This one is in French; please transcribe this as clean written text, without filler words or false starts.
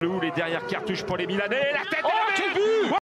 Les dernières cartouches pour les Milanais. La tête. Oh, quel but!